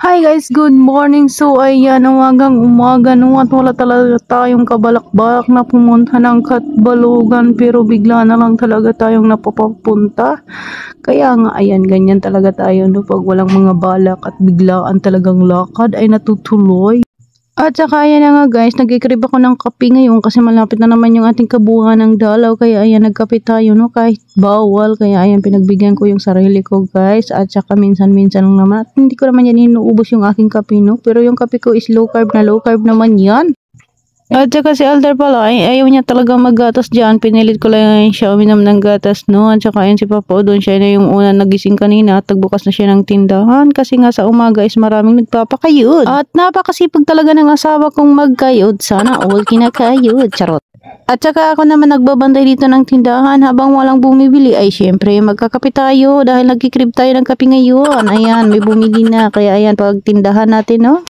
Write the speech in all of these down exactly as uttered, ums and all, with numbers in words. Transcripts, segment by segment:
Hi guys, good morning. So ayan, umagang umaga no at wala talaga tayong kabalak-balak na pumunta ng Katbalogan pero bigla na lang talaga tayong napapapunta. Kaya nga ayan, ganyan talaga tayo no pag walang mga balak at biglaan talagang lakad ay natutuloy. At saka ayan na nga guys, nagkikrib ako ng kape ngayon kasi malapit na naman yung ating kabuuan ng dalaw. Kaya ayan, nagkape tayo no kahit bawal. Kaya ayan, pinagbigyan ko yung sarili ko guys. At saka minsan-minsan lang naman. At hindi ko naman yan inuubos yung aking kape no. Pero yung kape ko is low carb na low carb naman yan. At saka si Alder pala, ay, ayaw niya talaga maggatas dyan. Pinilit ko lang siya uminom ng gatas, no? At saka yun si Papa doon, siya na yung una nagising kanina at nagbukas na siya ng tindahan. Kasi nga sa umaga is maraming nagpapakayod. At napakasipag talaga ng asawa kong magkayod. Sana all kinakayod. Charot. At saka ako naman nagbabantay dito ng tindahan habang walang bumibili. Ay syempre magkakape tayo dahil nagkikrib tayo ng kape ngayon. Ayan, may bumili na. Kaya ayan, pag tindahan natin, no?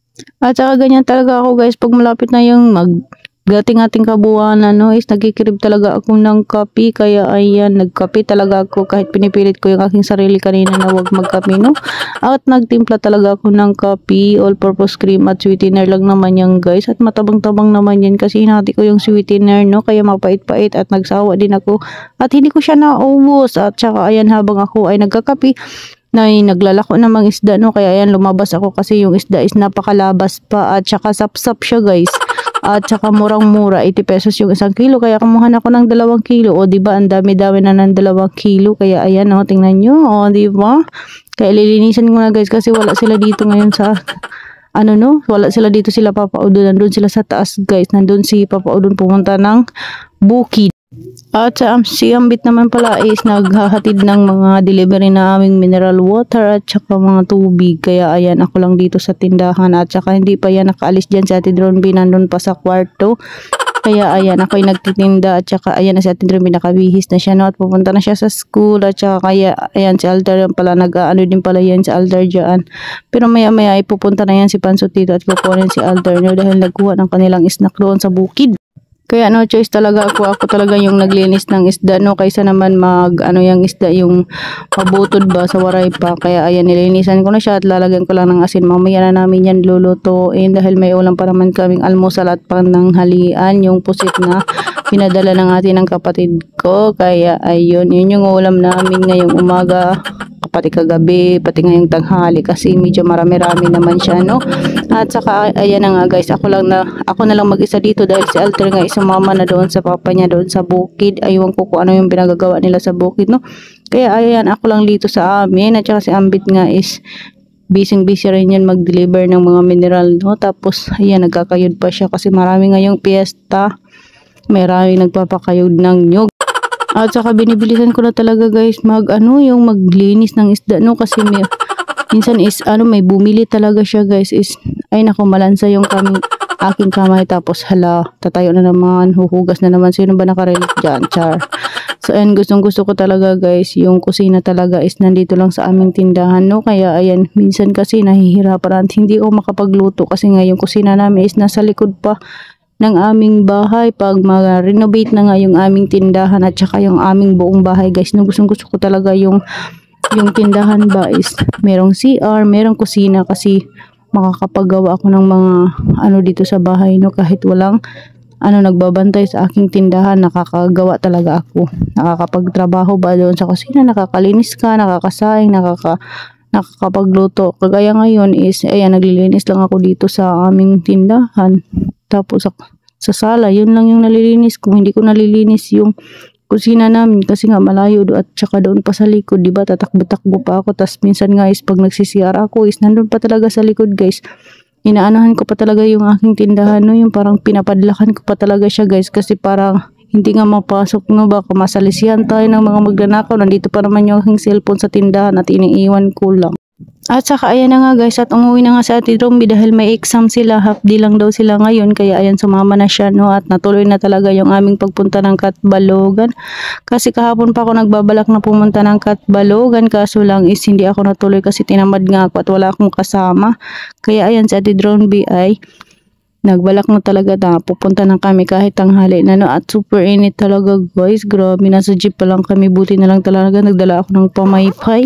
At saka ganyan talaga ako guys, pag malapit na yung mag gating-ating kabuuan no, is nagkikrib talaga ako ng kape. Kaya ayan, nagkape talaga ako kahit pinipilit ko yung aking sarili kanina na wag magkape no. At nagtimpla talaga ako ng kape, all purpose cream at sweetener lang naman yan guys. At matabang-tabang naman yan kasi hinati ko yung sweetener no, kaya mapait-pait at nagsawa din ako. At hindi ko siya naubos. At saka ayan, habang ako ay nagkakape, na naglalako ng mga isda no, kaya ayan lumabas ako kasi yung isda is napakalabas pa at saka sapsap siya guys. At saka murang-mura, eighty pesos yung isang kilo, kaya kumuha na ako ng dalawang kilo. O diba, ang dami-dami na ng dalawang kilo, kaya ayan o, tingnan nyo, o diba, kaya lilinisan ko na guys kasi wala sila dito ngayon sa ano no, wala sila dito, sila Papa Udo, nandun sila sa taas guys, nandun si Papa Udo pumunta ng bukid. At sa um, si Ambit naman pala is naghahatid ng mga delivery na aming mineral water at saka mga tubig. Kaya ayan, ako lang dito sa tindahan at saka hindi pa yan nakaalis dyan si Ate Dronby, nandun pa sa kwarto. Kaya ayan, ako ay nagtitinda at saka ayan na si Ate Dronby, nakabihis na siya no, at pupunta na siya sa school. At saka kaya ayan si Alder pala, nag-ano din pala yan si Alder dyan. Pero maya maya ay pupunta na yan si Pansot dito at kukunin si Alder no, dahil nagkuha ng kanilang snack doon sa bukid. Kaya no choice talaga ako, ako talaga yung naglinis ng isda no, kaysa naman mag ano yung isda yung mabutod ba sa waray pa. Kaya ayan, nilinisan ko na siya at lalagyan ko lang ng asin. Mamaya na namin yan lulutuin dahil may ulam pa naman kaming almusal at pananghalian, yung pusit na pinadala ng atin ng kapatid ko. Kaya ayun, yun yung ulam namin ngayong umaga, pati kagabi, pati ngayong tanghali kasi medyo marami-rami naman siya no. At saka ayan na nga guys, ako lang na ako na lang mag-isa dito dahil si Alter nga sumama na doon sa papa niya doon sa bukid. Aywan ko kung ano yung pinagagawa nila sa bukid no. Kaya ayan, ako lang dito sa amin. At saka si Ambit nga is busy busy rin yan mag-deliver ng mga mineral no. Tapos ayan, nagkakayod pa siya kasi marami ngayong piyesta, maraming nagpapakayod ng nyug. At saka binibilisan ko na talaga guys mag ano yung maglinis ng isda no, kasi may, minsan is ano may bumili talaga siya guys, is ay naku, malansa yung kami aking kamay. Tapos hala, tatayo na naman, huhugas na naman, sino ba nakarelate dyan, char. So ayan, gustong gusto ko talaga guys, yung kusina talaga is nandito lang sa aming tindahan no. Kaya ayan, minsan kasi nahihirapan at hindi ako makapagluto kasi nga yung kusina namin is nasa likod pa ng aming bahay. Pag mag-renovate na nga yung aming tindahan at saka yung aming buong bahay guys no, gustong gusto ko talaga yung yung tindahan ba is merong C R, merong kusina kasi makakapagawa ako ng mga ano dito sa bahay no, kahit walang ano nagbabantay sa aking tindahan, nakakagawa talaga ako, nakakapagtrabaho ba doon sa kusina, nakakalinis ka, nakakasaing, nakaka nakakapagluto. Kagaya ngayon is ayan, naglilinis lang ako dito sa aming tindahan. Tapos sa, sa sala, yun lang yung nalilinis. Kung hindi ko nalilinis yung kusina namin kasi nga malayo do at saka doon pa sa likod, diba, tatakbo-takbo pa ako. Tas minsan nga is pag nagsi-C R ako is nandun pa talaga sa likod guys, inaanahan ko pa talaga yung aking tindahan no, yung parang pinapadlakan ko pa talaga siya guys kasi parang hindi nga mapasok no, baka masalisihan tayo ng mga magnanakaw. Nandito pa naman yung aking cellphone sa tindahan at iniiwan ko lang. At saka ayan na nga guys, at umuwi na nga sa Ate Dronby dahil may exam sila, half day lang daw sila ngayon. Kaya ayan, sumama na siya no, at natuloy na talaga yung aming pagpunta ng Katbalogan. Kasi kahapon pa ako nagbabalak na pumunta ng Katbalogan, kaso lang is hindi ako natuloy kasi tinamad nga ako at wala akong kasama. Kaya ayan, si Ate Dronby ay nagbalak na talaga na pupunta na kami kahit tanghali na no, at super init talaga guys, grabe, nasa jeep pa lang kami, buti na lang talaga nagdala ako ng pamaypay.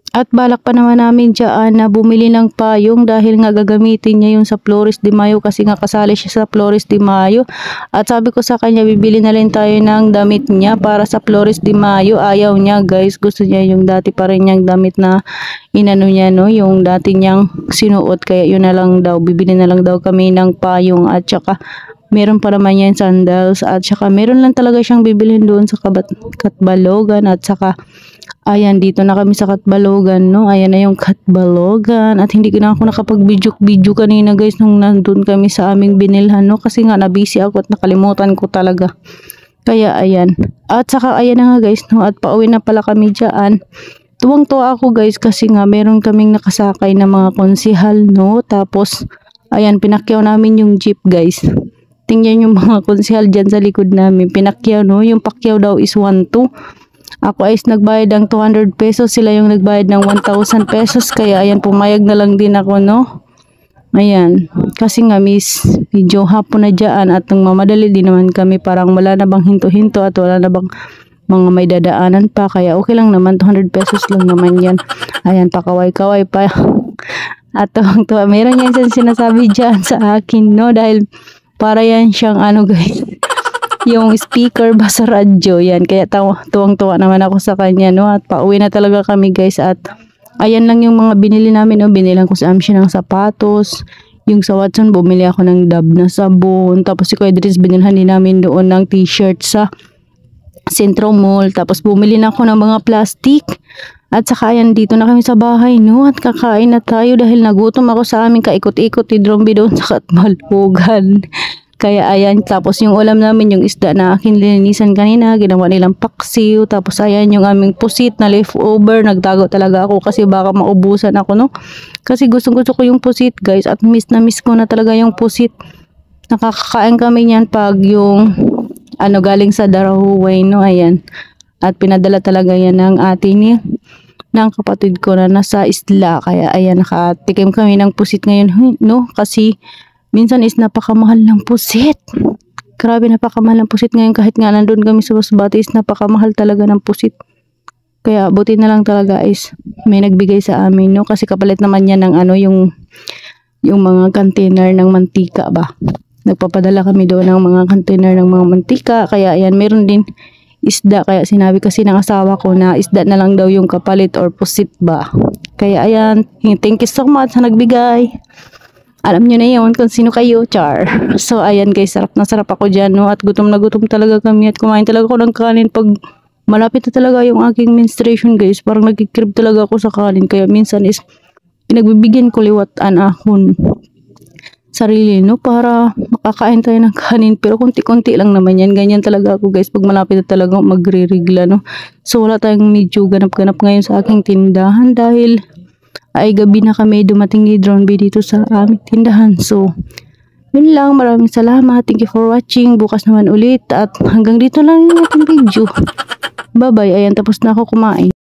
At balak pa naman namin dyan na bumili ng payong dahil nga gagamitin niya yung sa Flores de Mayo kasi nga kasali siya sa Flores de Mayo. At sabi ko sa kanya bibili na rin tayo ng damit niya para sa Flores de Mayo. Ayaw niya guys, gusto niya yung dati pa rin niyang damit na inano niya no, yung dati niyang sinuot, kaya yun na lang daw, bibili na lang daw kami ng payong at saka meron pa naman yan sandals at saka meron lang talaga siyang bibilhin doon sa Kabat Katbalogan at saka ayan, dito na kami sa Katbalogan, no? Ayan na yung Katbalogan. At hindi ko na ako nakapag-video-video kanina, guys, nung nandun kami sa aming binilhan, no? Kasi nga, nabisi ako at nakalimutan ko talaga. Kaya, ayan. At saka, ayan na nga, guys, no? At pauwi na pala kami dyan. Tuwang-tuwa ako, guys, kasi nga, meron kaming nakasakay na mga konsihal, no? Tapos, ayan, pinakyaw namin yung jeep, guys. Tingnan yung mga konsihal dyan sa likod namin. Pinakyaw, no? Yung pakyaw daw is one two. Ako ay nagbayad ng two hundred pesos, sila yung nagbayad ng one thousand pesos, kaya ayan, pumayag na lang din ako, no? Ayan, kasi nga miss, medyo hapon na dyan at nang mamadali din naman kami, parang wala na bang hinto-hinto at wala na bang mga may dadaanan pa, kaya okay lang naman, two hundred pesos lang naman yan. Ayan, pakaway-kaway pa. At tuwang-tuwa, meron yan sinasabi dyan sa akin, no? Dahil para yan siyang ano guys, yung speaker ba sa radyo, yan, kaya tuwang-tuwa naman ako sa kanya, no? At pauwi na talaga kami guys at ayan lang yung mga binili namin, no? Binilang ko sa Amshi ng sapatos, yung sa Watson bumili ako ng Dab na sabon, tapos si Kuya Idris binilhan din namin doon ng t-shirt sa Centro Mall, tapos bumili na ako ng mga plastic at saka ayan, dito na kami sa bahay, no? At kakain na tayo dahil nagutom ako sa aming kaikot-ikot ni Dromby doon sa Katbalogan. Kaya ayan, tapos yung ulam namin, yung isda na akin linisan kanina, ginawa nilang paksiw. Tapos ayan, yung aming pusit na leftover. Nagtago talaga ako kasi baka maubusan ako, no? Kasi gusto gusto ko yung pusit, guys. At miss na miss ko na talaga yung pusit. Nakakakain kami niyan pag yung, ano, galing sa Darahuway, no? Ayan. At pinadala talaga yan ng ate ni, ng kapatid ko na nasa isla. Kaya ayan, nakatikim kami ng pusit ngayon, no? Kasi minsan is napakamahal ng pusit. Grabe, napakamahal ng pusit ngayon. Kahit nga nandun kami sa Masbate is napakamahal talaga ng pusit. Kaya buti na lang talaga is may nagbigay sa amin, no? Kasi kapalit naman yan ng ano, yung yung mga container ng mantika ba. Nagpapadala kami doon ng mga container ng mga mantika. Kaya ayan, meron din isda. Kaya sinabi kasi ng asawa ko na isda na lang daw yung kapalit or pusit ba. Kaya ayan, thank you so much sa nagbigay. Alam nyo na yun kung sino kayo, char. So, ayan guys, sarap na sarap ako dyan, no? At gutom na gutom talaga kami at kumain talaga ako ng kanin pag malapit na talaga yung aking menstruation, guys. Parang nagkikrib talaga ako sa kanin. Kaya minsan is, pinagbibigyan ko liwatan akong sarili, no? Para makakain tayo ng kanin. Pero konti-konti lang naman yan. Ganyan talaga ako, guys, pag malapit na talaga magre-regla, no? So, wala tayong medyo ganap-ganap ngayon sa aking tindahan dahil ay gabi na kami dumating ni Dromby dito sa aming tindahan. So, yun lang. Maraming salamat. Thank you for watching. Bukas naman ulit. At hanggang dito lang yung ating video. Bye-bye. Ayan, tapos na ako kumain.